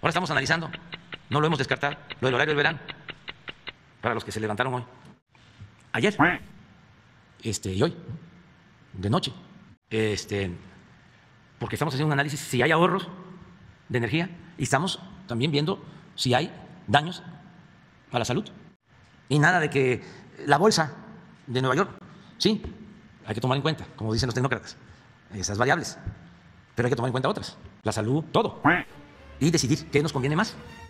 Ahora estamos analizando, no lo hemos descartado, lo del horario del verano, para los que se levantaron hoy. Ayer y hoy, de noche, porque estamos haciendo un análisis si hay ahorros de energía y estamos también viendo si hay daños a la salud. Y nada de que la bolsa de Nueva York, sí, hay que tomar en cuenta, como dicen los tecnócratas, esas variables, pero hay que tomar en cuenta otras, la salud, todo, y decidir qué nos conviene más.